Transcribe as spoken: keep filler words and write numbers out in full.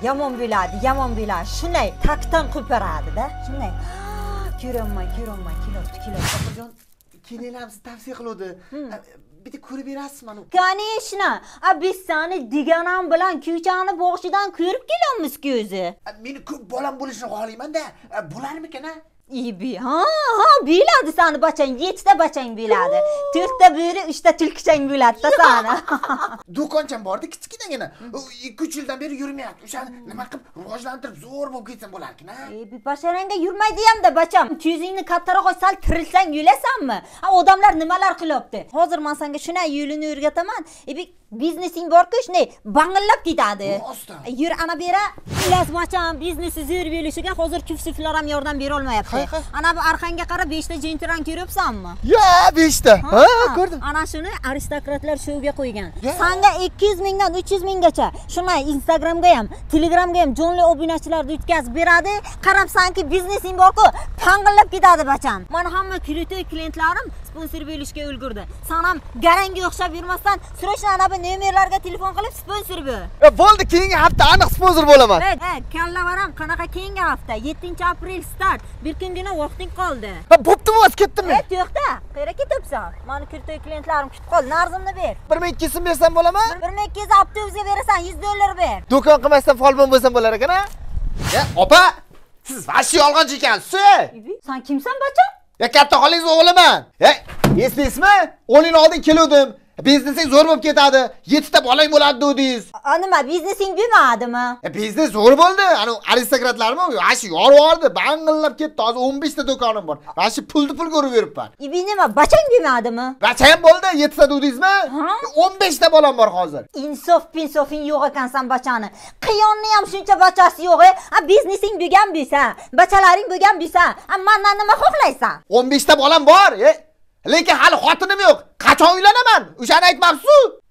yomon bo'ladi, yomon bo'ladi. Shunday takdan qo'paradi-da. Shunday. Ko'raman, ko'raman, kelibdi, kelibdi. Opajon, kelinlarimiz tavsiya qildi. Bitta ko'rib berasizmi mana? Конечно. A biz seni deganim bilan ko'chani boshidan ko'rib kelamiz-ku o'zi. Meni ko'p bolam bo'lishini xohlayman-da. Bo'larmikan-a? Ibi, ha, ha, biladi seni bachang, yettita bachang biladi. to'rtta bo'ri, uchta tulkichang bo'ladi-da seni. Do'koncham bordi, kichkinagina. ikki uch yildan beri yurmayapti. O'shani nima qilib rivojlantirib zo'r bo'lib ketsam bo'larkan-a? Ibi, basharangga yurmaydi ham-da bacham. Ko'zingni kattaroq ochsang, tirilsang yulasanmi? Ha, odamlar nimalar qilyapti? Hozir men senga shunday yo'lini o'rgataman. Ibi, biznesing bor-ku, shunday bang'illab ketadi. Yur ana bera. Ilas bacham, biznesi zo'r bo'lishiga hozir kufsiflar ham yordam bera olmayapti. Ana bu arqanga qarab besh ta jentiran ko'ryapsanmi? Ya, besh ta. Ha, ko'rdim. Ana shuni aristokratlar shouga qo'ygan. Senga ikki yuz mingdan uch yuz minggacha shunday Instagramga ham, Telegramga ham jonli obunachilarni o'tkazib beradi. Qarabsanki, biznesing bor-ku, pang'illab ketadi bacham. Mana hamma kreditoy klientlarim sponsor bo'lishga ulgurdi. Sen ham garanga o'xshab yurmasdan, sirashni ana bu nomerlarga telefon qilib sponsor bo'l. E, bo'ldi, keyingi hafta aniq sponsor bo'laman. Ha, ha, kalla varam, qanaqa keyingi hafta? yettinchi aprel start. Bir kungina vaqting qoldi. Ha, bo'ptimi, o'z ketdimmi? E, to'xta. Qayerga ketibsan? Meni kreditoy klientlarim kutib qoldi. Narzimni ber. bir ming ikki yuz so'm bersam bo'ladimi? bir ming ikki yuz avtobusga berasan, yuz dollar ber. Do'kon qilmasdan folbon bo'lsam bo'lar ekan-a? Ya, opa, siz vashi yolg'onchi ekansiz. Sen kimsan bacham? Ya, katta xolingiz o'g'liman. Ya, eslaysizmi? o'n yil oldin keluvdim. Biznesing zo'r bo'lib ketadi. yettita bolang bo'ladi dedingiz. A nima, biznesing bo'lmadimi? E, biznes zo'r bo'ldi. Ana aristokratlarmi? Vashi yorvordi, bang'illab ketdi. Hozir o'n besh ta do'konim bor. Vashi pulni pul ko'rib yuribman. Ibi nima, bachang bo'lmadimi? Bachang bo'ldi, yettita dedingizmi? o'n besh ta bolam bor hozir. Insof, pinsofing yo'q ekansan bachani. Qiyonni ham shuncha bachasi yo'q-e. A biznesing bo'lgan bo'lsa, bachalaring bo'lgan bo'lsa, a mendan nima xohlaysan? o'n besh ta bolam bor. E, lekin hali xotinim yo'q. Qachon uylanaman? O'shani aytmabsiz-ku.